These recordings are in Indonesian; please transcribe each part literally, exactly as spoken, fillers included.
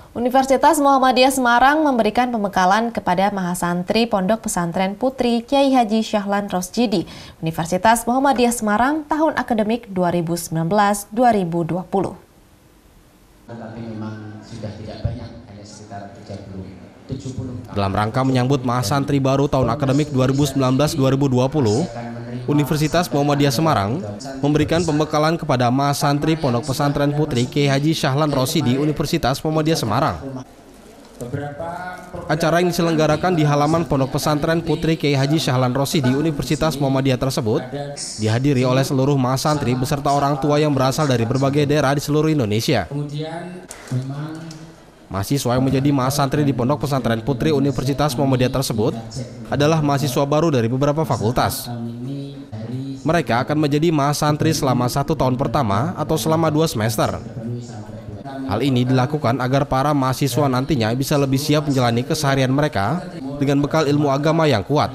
Universitas Muhammadiyah Semarang memberikan pembekalan kepada mahasantri Pondok Pesantren Putri Kiai Haji Syahlan Rosyidi Universitas Muhammadiyah Semarang tahun akademik dua ribu sembilan belas dua ribu dua puluh. Tapi memang sudah tidak banyak, hanya sekitar tiga puluh tujuh puluh. Dalam rangka menyambut mahasantri baru tahun akademik dua ribu sembilan belas dua ribu dua puluh, Universitas Muhammadiyah Semarang memberikan pembekalan kepada mahasantri Pondok Pesantren Putri Kiai Haji Syahlan Rosyidi Universitas Muhammadiyah Semarang. Acara yang diselenggarakan di halaman Pondok Pesantren Putri Kiai Haji Syahlan Rosyidi Universitas Muhammadiyah tersebut dihadiri oleh seluruh mahasantri beserta orang tua yang berasal dari berbagai daerah di seluruh Indonesia. Mahasiswa yang menjadi mahasantri di Pondok Pesantren Putri Universitas Muhammadiyah tersebut adalah mahasiswa baru dari beberapa fakultas. Mereka akan menjadi mahasantri selama satu tahun pertama atau selama dua semester. Hal ini dilakukan agar para mahasiswa nantinya bisa lebih siap menjalani keseharian mereka dengan bekal ilmu agama yang kuat.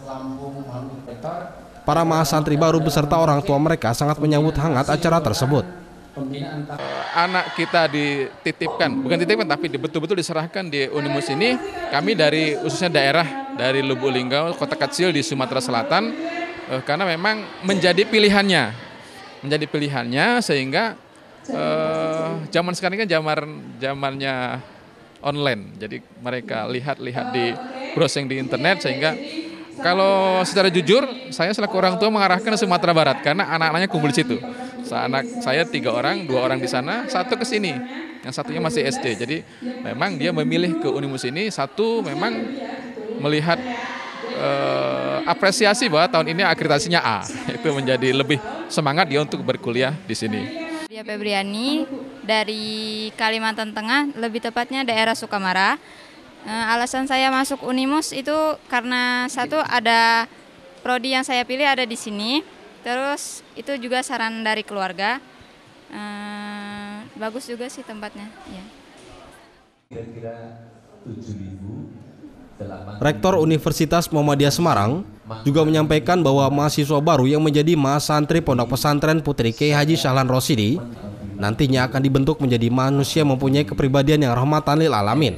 Para mahasantri baru beserta orang tua mereka sangat menyambut hangat acara tersebut. Anak kita dititipkan, bukan dititipkan tapi betul-betul diserahkan di Unimus ini. Kami dari khususnya daerah dari Lubuk Linggau, kota kecil di Sumatera Selatan, eh, karena memang menjadi pilihannya, menjadi pilihannya sehingga eh, zaman sekarang kan zaman zamannya online, jadi mereka lihat-lihat di browsing di internet sehingga kalau secara jujur saya selaku orang tua mengarahkan ke Sumatera Barat karena anak-anaknya kumpul di situ. Anak saya tiga orang, dua orang di sana, satu ke sini, yang satunya masih S D. Jadi memang dia memilih ke Unimus ini, satu memang melihat eh, apresiasi bahwa tahun ini akreditasinya A, itu menjadi lebih semangat dia untuk berkuliah di sini. Dia Febriani dari Kalimantan Tengah, lebih tepatnya daerah Sukamara. Eh, alasan saya masuk Unimus itu karena satu ada prodi yang saya pilih ada di sini. Terus itu juga saran dari keluarga, ehm, bagus juga sih tempatnya. Ya. Rektor Universitas Muhammadiyah Semarang juga menyampaikan bahwa mahasiswa baru yang menjadi mahasantri Pondok Pesantren Putri Kiai Haji Syahlan Rosyidi nantinya akan dibentuk menjadi manusia mempunyai kepribadian yang rahmatan lil alamin.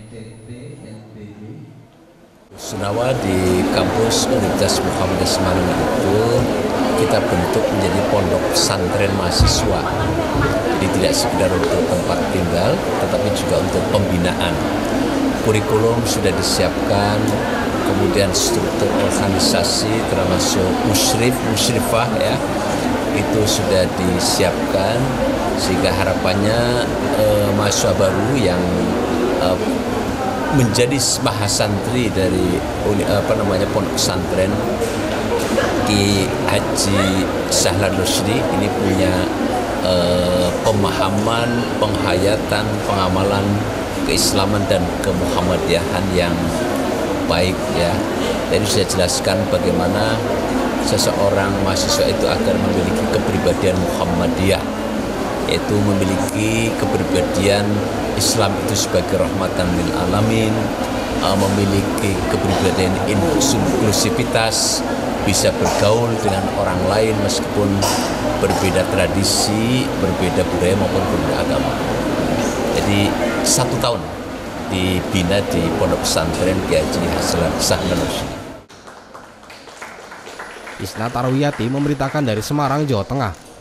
Sunawa di kampus Universitas Muhammadiyah Semarang itu kita bentuk menjadi pondok pesantren mahasiswa. Jadi tidak sekedar untuk tempat tinggal, tetapi juga untuk pembinaan. Kurikulum sudah disiapkan, kemudian struktur organisasi termasuk musyrif, musyrifah ya, itu sudah disiapkan sehingga harapannya eh, mahasiswa baru yang eh, menjadi mahasantri dari apa namanya pondok pesantren Kiai Haji Syahlan Rosyidi ini punya eh, pemahaman, penghayatan, pengamalan keislaman dan kemuhammadiyahan yang baik ya. Jadi saya jelaskan bagaimana seseorang mahasiswa itu agar memiliki kepribadian Muhammadiyah, yaitu memiliki kepribadian Islam itu sebagai rahmatan lil alamin, uh, memiliki kepribadian inklusivitas, bisa bergaul dengan orang lain meskipun berbeda tradisi, berbeda budaya maupun berbeda agama. Jadi satu tahun dibina di Pondok Pesantren Kiai Haji Syahlan Rosyidi. Isna Tarwiyati memberitakan dari Semarang, Jawa Tengah.